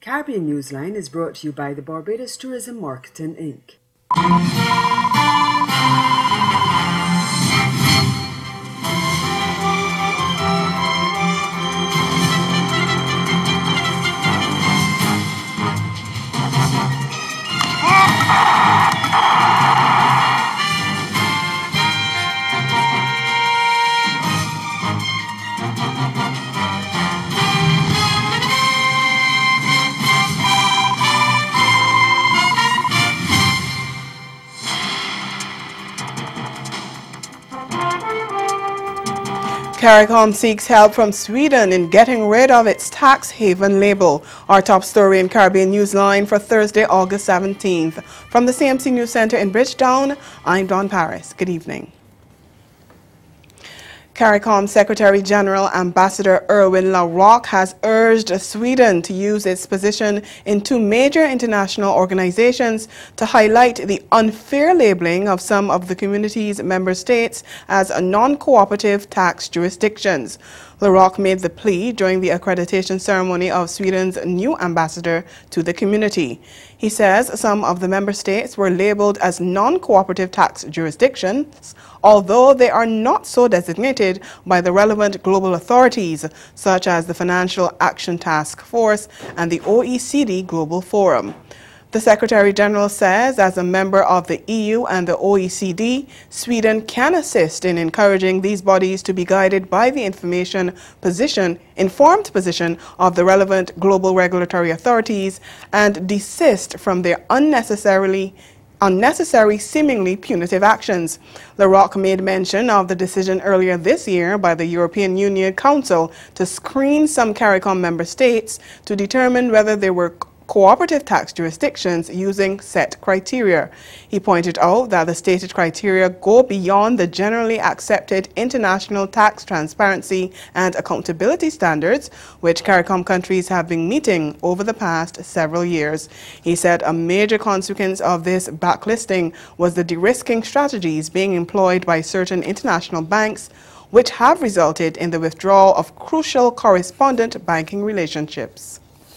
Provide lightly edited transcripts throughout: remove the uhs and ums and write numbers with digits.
Caribbean Newsline is brought to you by the Barbados Tourism Marketing Inc. CARICOM seeks help from Sweden in getting rid of its tax haven label. Our top story in Caribbean Newsline for Thursday, August 17th. From the CMC News Center in Bridgetown, I'm Dawn Paris. Good evening. CARICOM Secretary General Ambassador Erwin LaRocque has urged Sweden to use its position in two major international organizations to highlight the unfair labeling of some of the community's member states as non-cooperative tax jurisdictions. LaRocque made the plea during the accreditation ceremony of Sweden's new ambassador to the community. He says some of the member states were labeled as non-cooperative tax jurisdictions, although they are not so designated by the relevant global authorities, such as the Financial Action Task Force and the OECD Global Forum. The Secretary General says, as a member of the EU and the OECD, Sweden can assist in encouraging these bodies to be guided by the informed position of the relevant global regulatory authorities and desist from their unnecessary, seemingly punitive actions. LaRocque made mention of the decision earlier this year by the European Union Council to screen some CARICOM member states to determine whether they were cooperative tax jurisdictions using set criteria. He pointed out that the stated criteria go beyond the generally accepted international tax transparency and accountability standards, which CARICOM countries have been meeting over the past several years. He said a major consequence of this backlisting was the de-risking strategies being employed by certain international banks, which have resulted in the withdrawal of crucial correspondent banking relationships.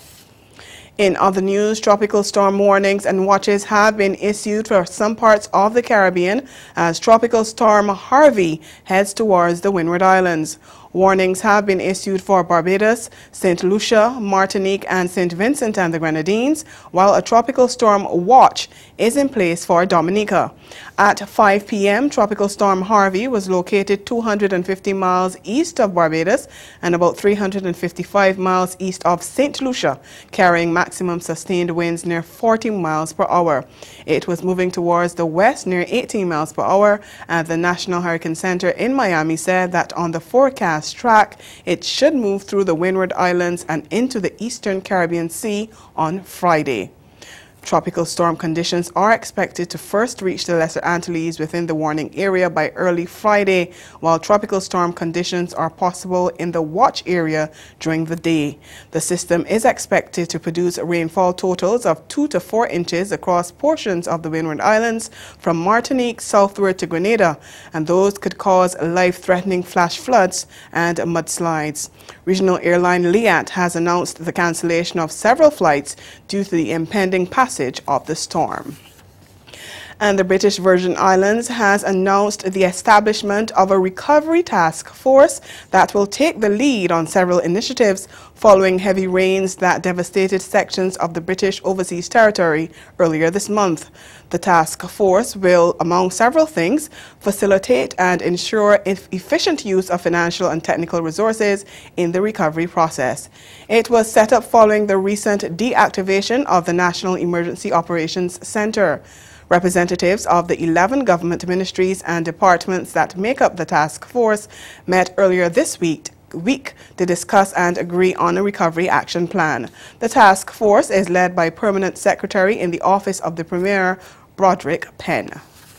In other news, tropical storm warnings and watches have been issued for some parts of the Caribbean as Tropical Storm Harvey heads towards the Windward Islands. Warnings have been issued for Barbados, St. Lucia, Martinique, and St. Vincent and the Grenadines, while a tropical storm watch is in place for Dominica. At 5 p.m., Tropical Storm Harvey was located 250 miles east of Barbados and about 355 miles east of St. Lucia, carrying maximum sustained winds near 40 miles per hour. It was moving towards the west near 18 miles per hour, and the National Hurricane Center in Miami said that on the forecast track, it should move through the Windward Islands and into the eastern Caribbean Sea on Friday. Tropical storm conditions are expected to first reach the Lesser Antilles within the warning area by early Friday, while tropical storm conditions are possible in the watch area during the day. The system is expected to produce rainfall totals of 2 to 4 inches across portions of the Windward Islands from Martinique southward to Grenada, and those could cause life-threatening flash floods and mudslides. Regional airline Liat has announced the cancellation of several flights due to the impending passage of the storm. And the British Virgin Islands has announced the establishment of a recovery task force that will take the lead on several initiatives following heavy rains that devastated sections of the British Overseas Territory earlier this month. The task force will, among several things, facilitate and ensure efficient use of financial and technical resources in the recovery process. It was set up following the recent deactivation of the National Emergency Operations Center. Representatives of the 11 government ministries and departments that make up the task force met earlier this week to discuss and agree on a recovery action plan. The task force is led by Permanent Secretary in the Office of the Premier, Broderick Penn.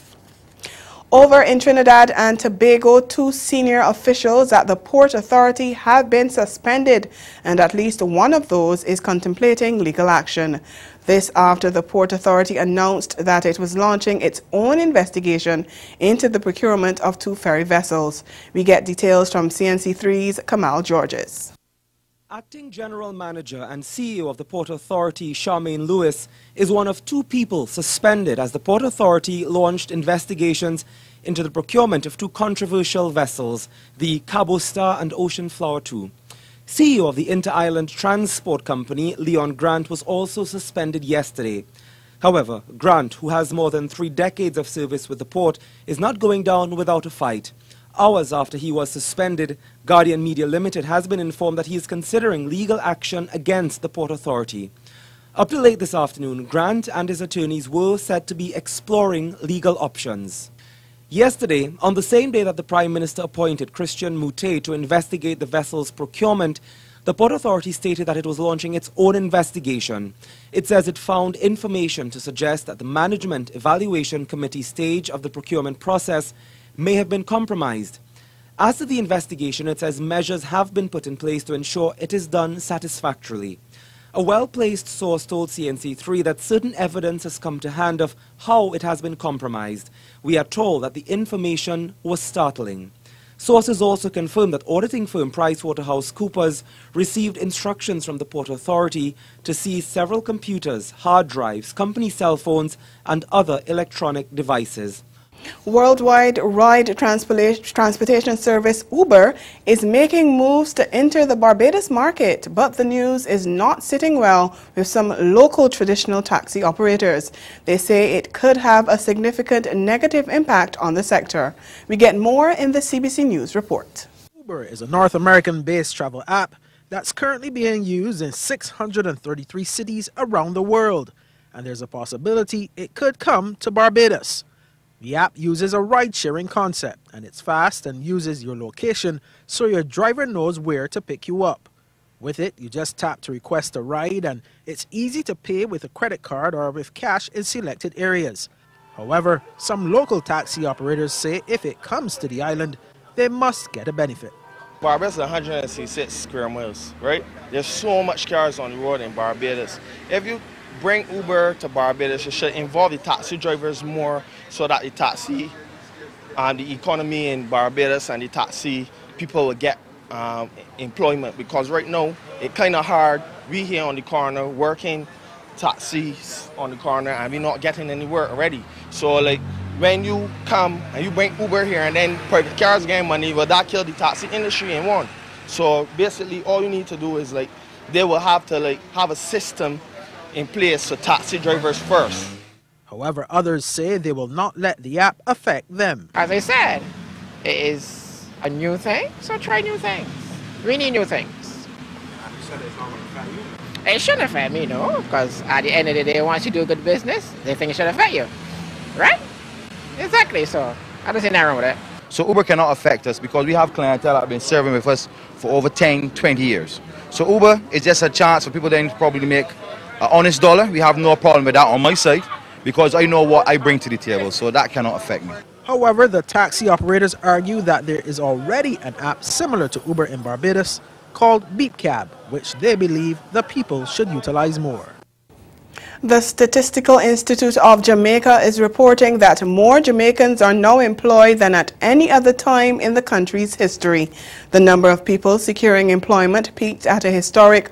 Over in Trinidad and Tobago, 2 senior officials at the Port Authority have been suspended, and at least one of those is contemplating legal action. This after the Port Authority announced that it was launching its own investigation into the procurement of 2 ferry vessels. We get details from CNC3's Kamal Georges. Acting General Manager and CEO of the Port Authority, Charmaine Lewis, is one of 2 people suspended as the Port Authority launched investigations into the procurement of 2 controversial vessels, the Cabo Star and Ocean Flower II. CEO of the Inter-Island Transport Company, Leon Grant, was also suspended yesterday. However, Grant, who has more than 3 decades of service with the port, is not going down without a fight. Hours after he was suspended, Guardian Media Limited has been informed that he is considering legal action against the Port Authority. Up to late this afternoon, Grant and his attorneys were said to be exploring legal options. Yesterday, on the same day that the Prime Minister appointed Christian Moutet to investigate the vessel's procurement, the Port Authority stated that it was launching its own investigation. It says it found information to suggest that the Management Evaluation Committee stage of the procurement process may have been compromised. As to the investigation, it says measures have been put in place to ensure it is done satisfactorily. A well-placed source told CNC3 that certain evidence has come to hand of how it has been compromised. We are told that the information was startling. Sources also confirmed that auditing firm PricewaterhouseCoopers received instructions from the Port Authority to seize several computers, hard drives, company cell phones, and other electronic devices. Worldwide ride transportation service Uber is making moves to enter the Barbados market, but the news is not sitting well with some local traditional taxi operators. They say it could have a significant negative impact on the sector. We get more in the CBC News report. Uber is a North American-based travel app that's currently being used in 633 cities around the world, and there's a possibility it could come to Barbados. The app uses a ride-sharing concept, and it's fast and uses your location so your driver knows where to pick you up. With it, you just tap to request a ride, and it's easy to pay with a credit card or with cash in selected areas. However, some local taxi operators say if it comes to the island, they must get a benefit. Barbados is 166 square miles, right? There's so much cars on the road in Barbados. If you bring Uber to Barbados, it should involve the taxi drivers more so that the taxi and the economy in Barbados and the taxi people will get employment, because right now it's kind of hard. We here on the corner working taxis on the corner and we're not getting any work already. So like when you come and you bring Uber here and then private cars getting money, well, that kill the taxi industry in one. So basically all you need to do is like they will have to like have a system in place for taxi drivers first. However, others say they will not let the app affect them. As I said, it is a new thing, so try new things. We need new things. And you said it's not going to affect you? It shouldn't affect me, no, because at the end of the day, once you do good business, they think it should affect you, right? Exactly, so I don't see nothing wrong with it. So Uber cannot affect us because we have clientele that have been serving with us for over 10, 20 years. So Uber is just a chance for people then to probably make an honest dollar. We have no problem with that on my side because I know what I bring to the table, so that cannot affect me. However, the taxi operators argue that there is already an app similar to Uber in Barbados called Beep Cab, which they believe the people should utilize more. The Statistical Institute of Jamaica is reporting that more Jamaicans are now employed than at any other time in the country's history. The number of people securing employment peaked at a historic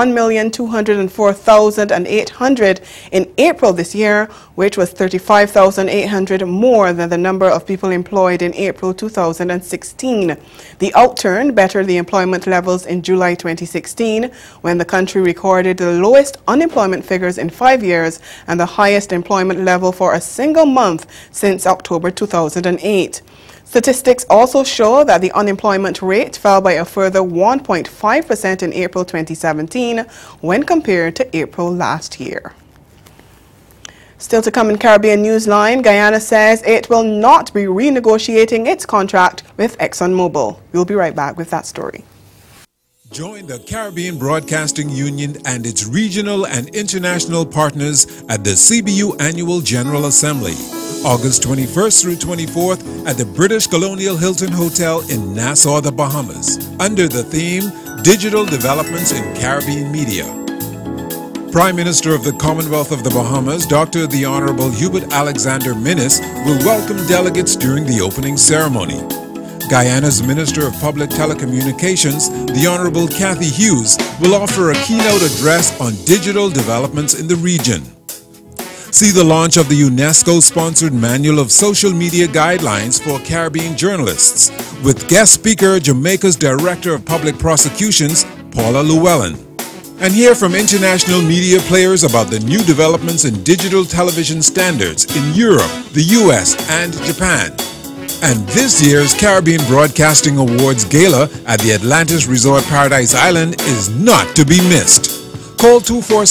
1,204,800 in April this year, which was 35,800 more than the number of people employed in April 2016. The outturn bettered the employment levels in July 2016, when the country recorded the lowest unemployment figures in 5 years and the highest employment level for a single month since October 2008. Statistics also show that the unemployment rate fell by a further 1.5% in April 2017 when compared to April last year. Still to come in Caribbean Newsline, Guyana says it will not be renegotiating its contract with ExxonMobil. We'll be right back with that story. Join the Caribbean Broadcasting Union and its regional and international partners at the CBU Annual General Assembly, August 21st through 24th at the British Colonial Hilton Hotel in Nassau, the Bahamas, under the theme Digital Developments in Caribbean Media. Prime Minister of the Commonwealth of the Bahamas, Dr. the Honorable Hubert Alexander Minnis, will welcome delegates during the opening ceremony. Guyana's Minister of Public Telecommunications, the Honorable Kathy Hughes, will offer a keynote address on digital developments in the region. See the launch of the UNESCO-sponsored Manual of Social Media Guidelines for Caribbean Journalists, with guest speaker Jamaica's Director of Public Prosecutions, Paula Llewellyn. And hear from international media players about the new developments in digital television standards in Europe, the US, and Japan. And this year's Caribbean Broadcasting Awards Gala at the Atlantis Resort Paradise Island is not to be missed. Call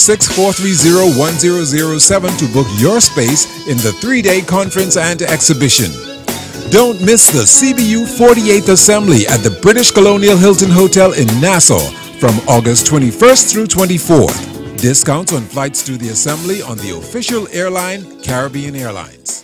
246-430-1007 to book your space in the 3-day conference and exhibition. Don't miss the CBU 48th Assembly at the British Colonial Hilton Hotel in Nassau from August 21st through 24th. Discounts on flights to the assembly on the official airline, Caribbean Airlines.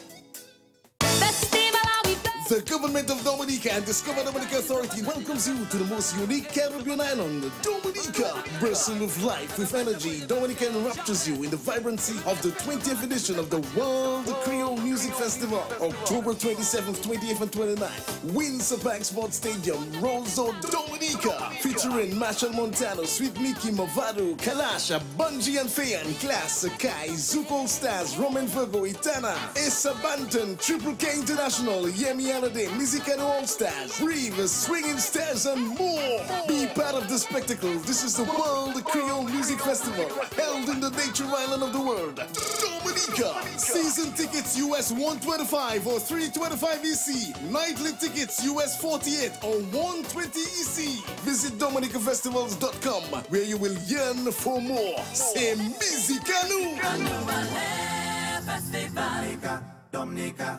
The government of Dominica and Discover Dominica Authority welcomes you to the most unique Caribbean island, Dominica. Bursting with life, with energy, Dominica enraptures you in the vibrancy of the 20th edition of the World Creole Music Festival, October 27th, 28th, and 29th. Windsor Bank Sports Stadium, Roseau, Dominica, featuring Machel Montano, Sweet Mickey, Movado, Kalasha, Bungie and Fayan, Class, Sakai, Zuko Stars, Roman Virgo, Itana, Issa Banton, Triple K International, Yemi Holiday, Music All Stars, Breathe, Swinging Stars, and more. Be part of the spectacle. This is the World Creole Music Festival, held in the nature island of the world, Dominica. Season tickets US $125 or $325 EC. Nightly tickets US $48 or $120 EC. Visit DominicaFestivals.com where you will yearn for more. C'est Musicanu. Dominica.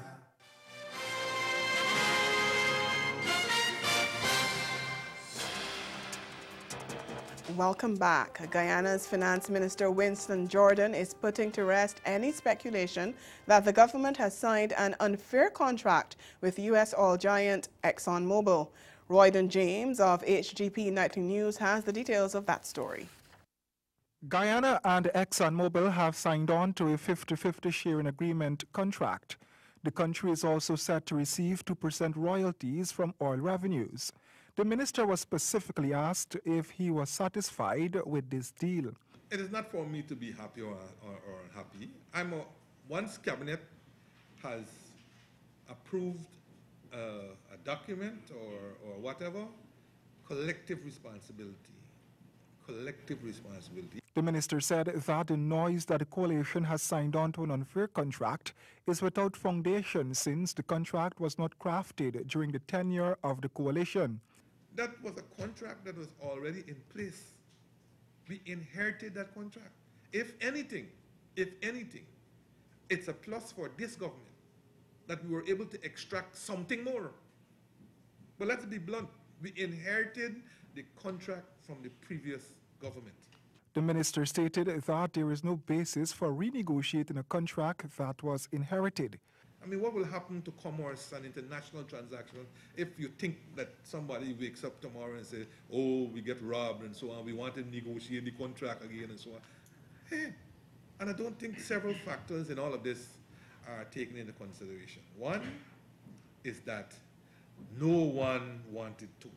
Welcome back. Guyana's Finance Minister Winston Jordan is putting to rest any speculation that the government has signed an unfair contract with U.S. oil giant ExxonMobil. Royden James of HGP Nightly News has the details of that story. Guyana and ExxonMobil have signed on to a 50-50 sharing agreement contract. The country is also set to receive 2% royalties from oil revenues. The minister was specifically asked if he was satisfied with this deal. It is not for me to be happy or unhappy. Once cabinet has approved a document or whatever, collective responsibility. Collective responsibility. The minister said that the noise that the coalition has signed on to an unfair contract is without foundation since the contract was not crafted during the tenure of the coalition. That was a contract that was already in place. We inherited that contract. If anything, it's a plus for this government that we were able to extract something more. But let's be blunt, we inherited the contract from the previous government. The minister stated that there is no basis for renegotiating a contract that was inherited. I mean, what will happen to commerce and international transactions if you think that somebody wakes up tomorrow and says, oh, we get robbed and so on, we want to negotiate the contract again and so on. Hey, and I don't think several factors in all of this are taken into consideration. One is that no one wanted to,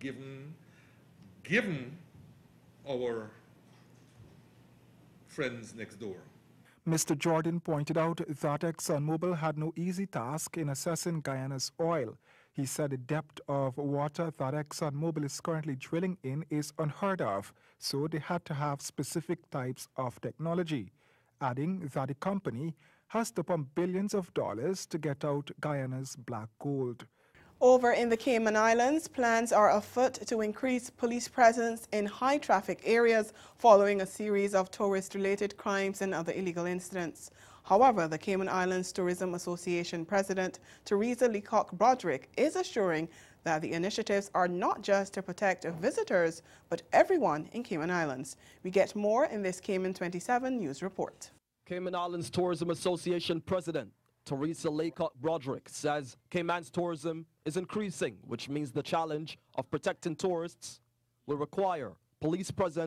given our friends next door. Mr. Jordan pointed out that ExxonMobil had no easy task in assessing Guyana's oil. He said the depth of water that ExxonMobil is currently drilling in is unheard of, so they had to have specific types of technology, adding that the company has to pump billions of dollars to get out Guyana's black gold. Over in the Cayman Islands, plans are afoot to increase police presence in high-traffic areas following a series of tourist-related crimes and other illegal incidents. However, the Cayman Islands Tourism Association President Teresa Leacock Broderick is assuring that the initiatives are not just to protect visitors, but everyone in Cayman Islands. We get more in this Cayman 27 news report. Cayman Islands Tourism Association President Teresa Leacock Broderick says Cayman's tourism is increasing, which means the challenge of protecting tourists will require police presence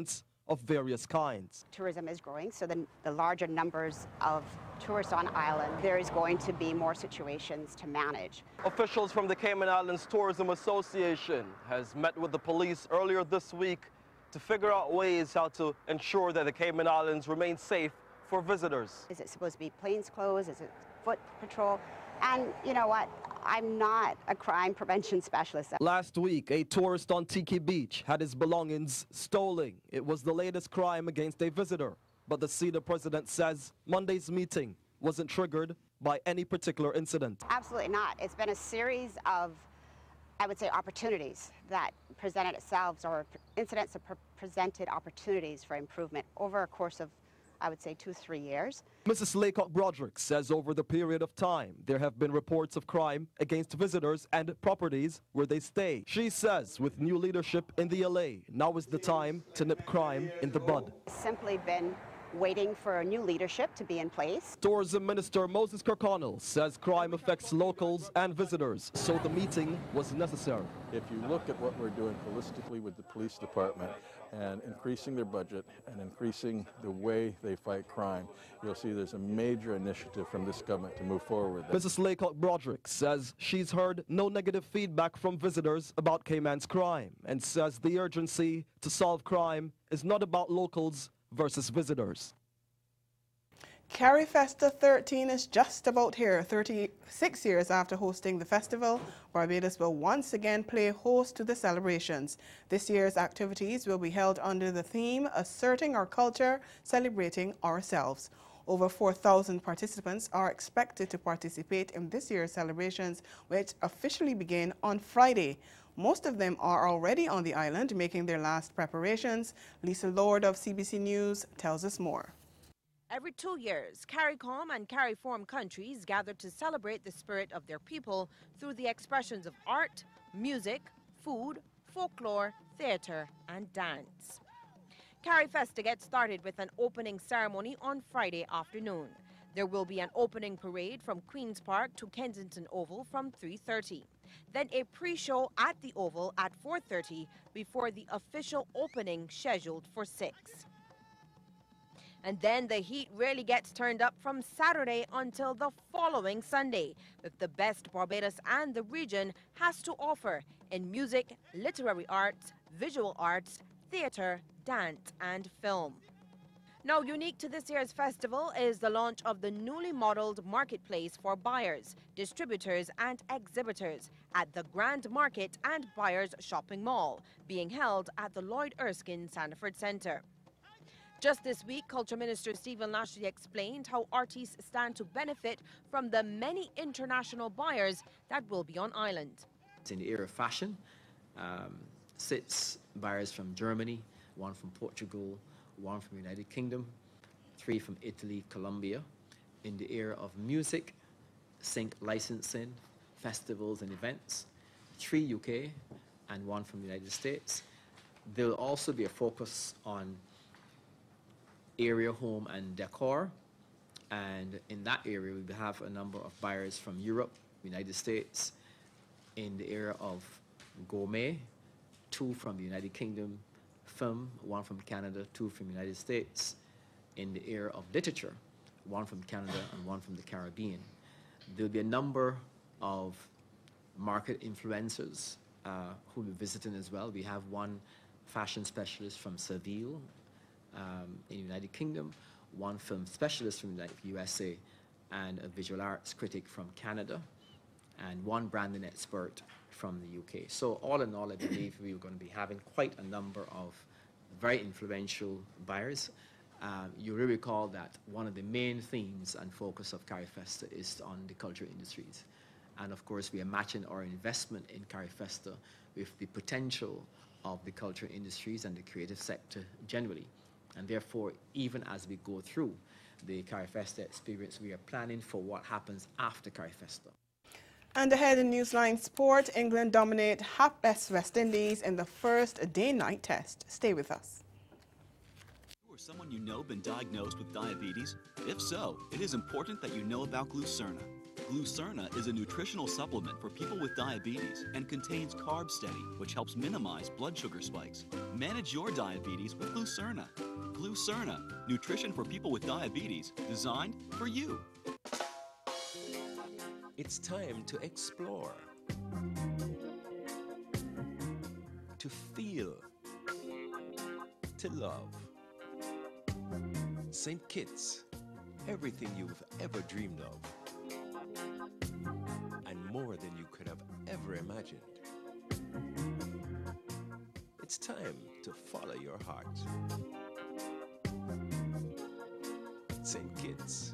of various kinds. Tourism is growing, so the larger numbers of tourists on island, there is going to be more situations to manage. Officials from the Cayman Islands Tourism Association has met with the police earlier this week to figure out ways how to ensure that the Cayman Islands remain safe for visitors. Is it supposed to be plainclothes? Is it foot patrol? And you know what? I'm not a crime prevention specialist. Last week, a tourist on Tiki Beach had his belongings stolen. It was the latest crime against a visitor. But the CEDA president says Monday's meeting wasn't triggered by any particular incident. Absolutely not. It's been a series of, I would say, opportunities that presented itself, or incidents that presented opportunities for improvement over a course of, I would say, 2-3 years. Mrs. Laycock Broderick says over the period of time, there have been reports of crime against visitors and properties where they stay. She says with new leadership in the LA, now is the time to nip crime in the bud. Simply been waiting for a new leadership to be in place. Tourism Minister Moses Kirkconnell says crime affects locals and visitors, so the meeting was necessary. If you look at what we're doing holistically with the police department and increasing their budget and increasing the way they fight crime, you'll see there's a major initiative from this government to move forward. Mrs. Laycock Broderick says she's heard no negative feedback from visitors about Cayman's crime and says the urgency to solve crime is not about locals versus visitors. CariFesta 13 is just about here. 36 years after hosting the festival, Barbados will once again play host to the celebrations. This year's activities will be held under the theme Asserting Our Culture, Celebrating Ourselves. Over 4,000 participants are expected to participate in this year's celebrations, which officially begin on Friday. Most of them are already on the island making their last preparations. Lisa Lord of CBC News tells us more. Every 2 years, CARICOM and CARIFORM countries gather to celebrate the spirit of their people through the expressions of art, music, food, folklore, theatre and dance. CariFesta gets started with an opening ceremony on Friday afternoon. There will be an opening parade from Queen's Park to Kensington Oval from 3:30. Then a pre-show at the Oval at 4:30 before the official opening scheduled for 6. And then the heat really gets turned up from Saturday until the following Sunday, with the best Barbados and the region has to offer in music, literary arts, visual arts, theatre, dance and film. Now, unique to this year's festival is the launch of the newly modeled marketplace for buyers, distributors and exhibitors at the Grand Market and Buyers Shopping Mall, being held at the Lloyd Erskine Sandiford Centre. Just this week, Culture Minister Stephen Lashley explained how artists stand to benefit from the many international buyers that will be on island. In the era of fashion, 6 buyers from Germany, 1 from Portugal, 1 from the United Kingdom, 3 from Italy, Colombia. In the era of music, sync licensing, festivals and events, 3 UK and 1 from the United States. There will also be a focus on area home and decor, and in that area we will have a number of buyers from Europe, United States. In the area of gourmet, 2 from the United Kingdom, film, 1 from Canada, 2 from the United States. In the area of literature, 1 from Canada and 1 from the Caribbean. There will be a number of market influencers who will be visiting as well. We have 1 fashion specialist from Seville in the United Kingdom, 1 film specialist from the USA, and a visual arts critic from Canada, and 1 branding expert from the UK. So all in all, I believe we're going to be having quite a number of very influential buyers. You will recall that one of the main themes and focus of CariFesta is on the culture industries. And of course, we are matching our investment in CariFesta with the potential of the culture industries and the creative sector generally. And therefore, even as we go through the CariFesta experience, we are planning for what happens after CariFesta. And ahead in Newsline Sport, England dominate West Indies in the first day-night test. Stay with us. Or someone you know been diagnosed with diabetes? If so, it is important that you know about Glucerna. Glucerna is a nutritional supplement for people with diabetes and contains Carb Steady, which helps minimize blood sugar spikes. Manage your diabetes with Glucerna. Glucerna, nutrition for people with diabetes, designed for you. It's time to explore, to feel, to love. St. Kitts, everything you've ever dreamed of, and more than you could have ever imagined. It's time to follow your heart. St. Kitts.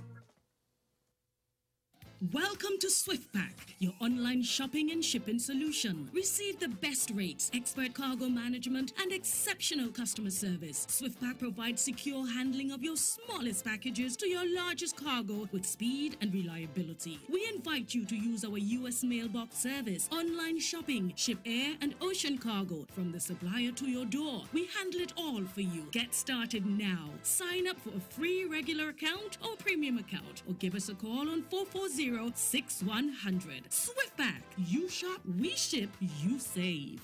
Welcome to SwiftPack, your online shopping and shipping solution. Receive the best rates, expert cargo management, and exceptional customer service. SwiftPack provides secure handling of your smallest packages to your largest cargo with speed and reliability. We invite you to use our U.S. mailbox service, online shopping, ship air and ocean cargo from the supplier to your door. We handle it all for you. Get started now. Sign up for a free regular account or premium account, or give us a call on 440-6100. SwiftPack. You shop, we ship, you save.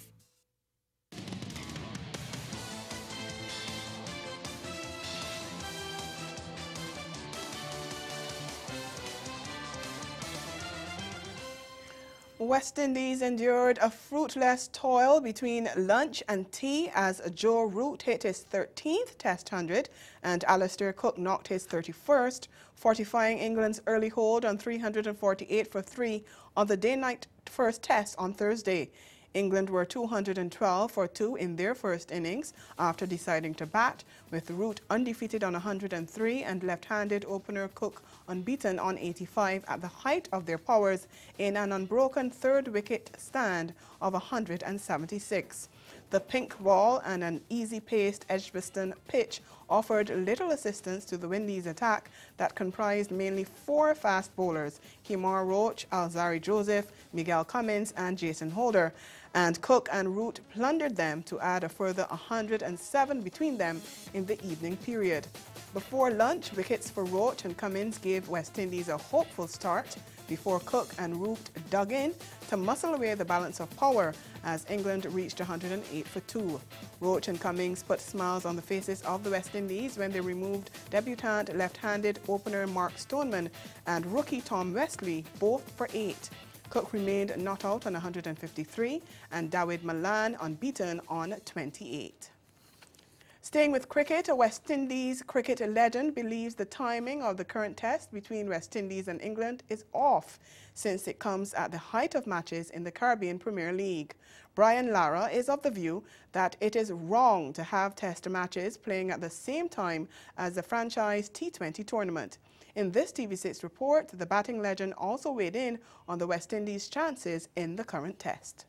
West Indies endured a fruitless toil between lunch and tea as Joe Root hit his 13th Test 100 and Alistair Cook knocked his 31st, fortifying England's early hold on 348 for 3 on the day-night first test on Thursday. England were 212 for 2 in their first innings after deciding to bat, with Root undefeated on 103 and left-handed opener Cook unbeaten on 85 at the height of their powers in an unbroken third-wicket stand of 176. The pink ball and an easy-paced Edgbaston pitch offered little assistance to the Windies attack that comprised mainly 4 fast bowlers, Kemar Roach, Alzarri Joseph, Miguel Cummins and Jason Holder, and Cook and Root plundered them to add a further 107 between them in the evening period. Before lunch, wickets for Roach and Cummins gave West Indies a hopeful start before Cook and Root dug in to muscle away the balance of power as England reached 108 for 2. Roach and Cummins put smiles on the faces of the West Indies when they removed debutant left-handed opener Mark Stoneman and rookie Tom Westley, both for 8. Cook remained not out on 153 and Dawid Malan unbeaten on 28. Staying with cricket, a West Indies cricket legend believes the timing of the current test between West Indies and England is off, since it comes at the height of matches in the Caribbean Premier League. Brian Lara is of the view that it is wrong to have test matches playing at the same time as the franchise T20 tournament. In this TV6 report, the batting legend also weighed in on the West Indies' chances in the current test.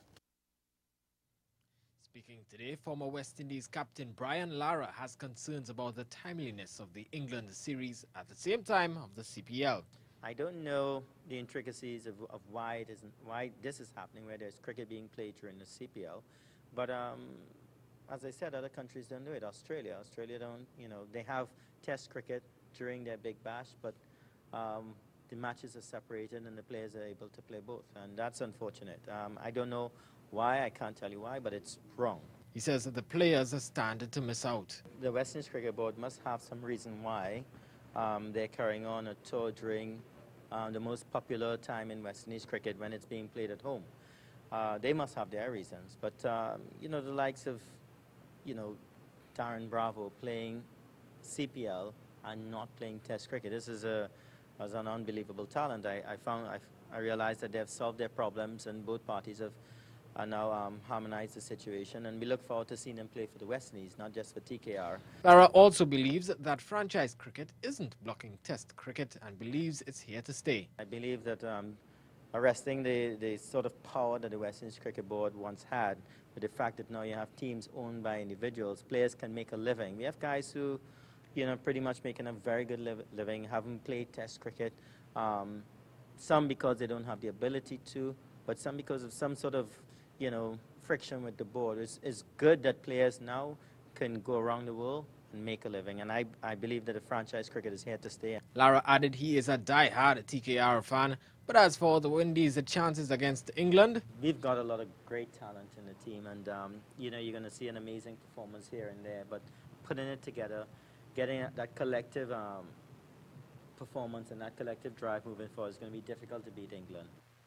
Speaking today, former West Indies captain Brian Lara has concerns about the timeliness of the England series at the same time of the CPL. I don't know the intricacies of why this is happening, where there's cricket being played during the CPL. But as I said, other countries don't do it. Australia don't, they have test cricket during their big bash, but the matches are separated and the players are able to play both. And that's unfortunate. I don't know why, I can't tell you why, but it's wrong. He says that the players are standing to miss out. The West Indies Cricket Board must have some reason why they're carrying on a tour during the most popular time in West Indies cricket when it's being played at home. They must have their reasons. But, the likes of, Darren Bravo playing CPL and not playing Test cricket, this is an unbelievable talent. I realized that they've solved their problems and both parties have now harmonized the situation, and we look forward to seeing them play for the West Indies, not just for TKR. Lara also believes that franchise cricket isn't blocking Test cricket and believes it's here to stay. I believe that arresting the sort of power that the West Indies Cricket Board once had, with the fact that now you have teams owned by individuals, players can make a living. We have guys who, pretty much making a very good living, haven't played Test cricket, some because they don't have the ability to, but some because of some sort of friction with the board. It's good that players now can go around the world and make a living. And I believe that the franchise cricket is here to stay. Lara added he is a die-hard TKR fan, but as for the Windies, the chances against England? We've got a lot of great talent in the team, and you know, you're going to see an amazing performance here and there, but putting it together, getting that collective performance and that collective drive moving forward is going to be difficult to beat England.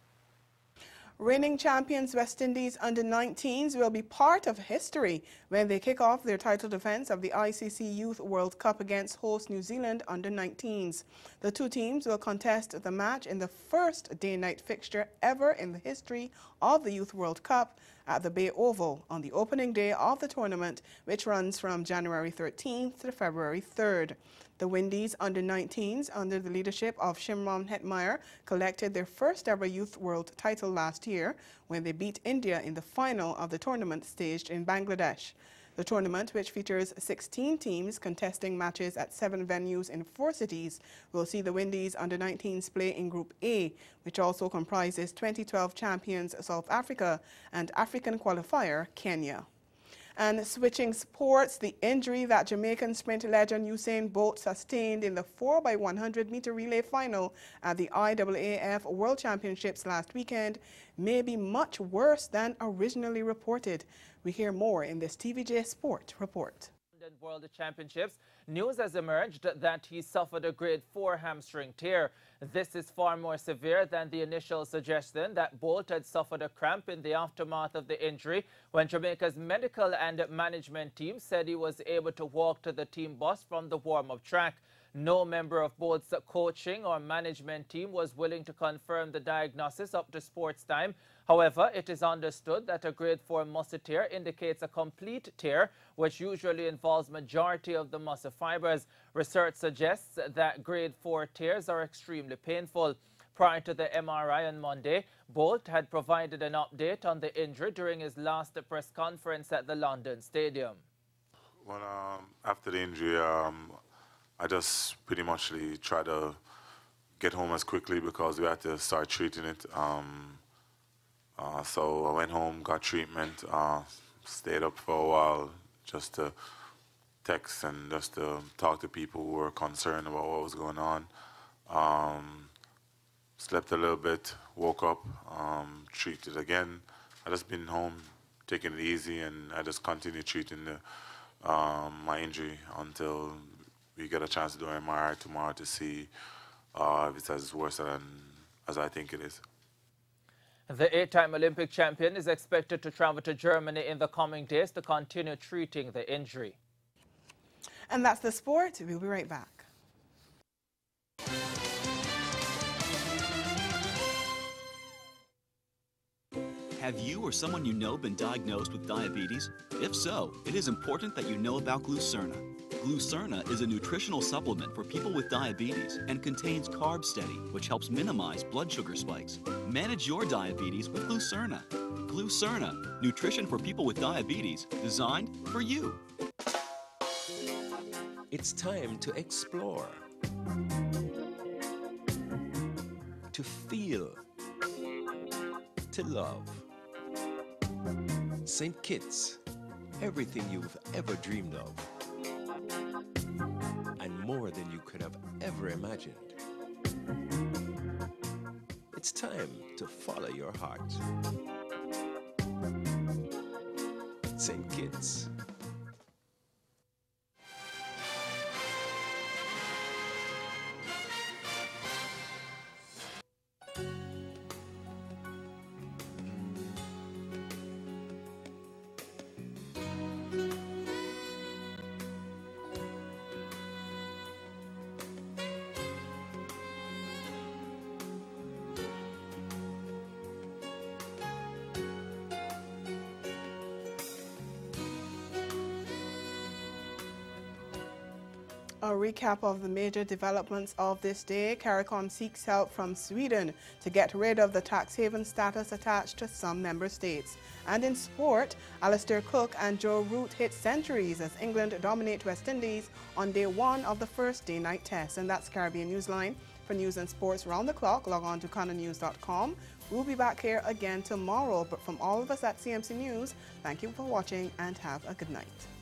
Reigning champions West Indies under-19s will be part of history when they kick off their title defense of the ICC Youth World Cup against host New Zealand under-19s. The two teams will contest the match in the first day-night fixture ever in the history of the Youth World Cup at the Bay Oval on the opening day of the tournament, which runs from January 13th to February 3rd. The Windies under-19s, under the leadership of Shimron Hetmyer, collected their first ever Youth World title last year when they beat India in the final of the tournament staged in Bangladesh. The tournament, which features 16 teams contesting matches at 7 venues in 4 cities, will see the Windies under-19s play in Group A, which also comprises 2012 champions South Africa and African qualifier Kenya. And switching sports, the injury that Jamaican sprint legend Usain Bolt sustained in the 4x100-meter relay final at the IAAF World Championships last weekend may be much worse than originally reported. We hear more in this TVJ Sport report. World Championships, news has emerged that he suffered a grade 4 hamstring tear. This is far more severe than the initial suggestion that Bolt had suffered a cramp in the aftermath of the injury when Jamaica's medical and management team said he was able to walk to the team bus from the warm-up track. No member of Bolt's coaching or management team was willing to confirm the diagnosis up to sports time. However, it is understood that a grade 4 muscle tear indicates a complete tear, which usually involves majority of the muscle fibers. Research suggests that grade 4 tears are extremely painful. Prior to the MRI on Monday, Bolt had provided an update on the injury during his last press conference at the London Stadium. Well, after the injury, I just pretty much tried to get home as quickly because we had to start treating it. So I went home, got treatment, stayed up for a while just to text and just to talk to people who were concerned about what was going on. Slept a little bit, woke up, treated again. I just been home, taking it easy, and I just continued treating my injury until we get a chance to do an MRI tomorrow to see if it's as worse as I think it is. The 8-time Olympic champion is expected to travel to Germany in the coming days to continue treating the injury. And that's the sport. We'll be right back. Have you or someone you know been diagnosed with diabetes? If so, it is important that you know about Glucerna. Glucerna is a nutritional supplement for people with diabetes and contains Carb Steady, which helps minimize blood sugar spikes. Manage your diabetes with Glucerna. Glucerna, nutrition for people with diabetes, designed for you. It's time to explore, to feel, to love. St. Kitts, everything you've ever dreamed of, and more than you could have ever imagined. It's time to follow your heart. St. Kitts. A recap of the major developments of this day. CARICOM seeks help from Sweden to get rid of the tax haven status attached to some member states. And in sport, Alistair Cook and Joe Root hit centuries as England dominate West Indies on day 1 of the first day-night test. And that's Caribbean Newsline. For news and sports round the clock, log on to CanadaNews.com. We'll be back here again tomorrow. But from all of us at CMC News, thank you for watching and have a good night.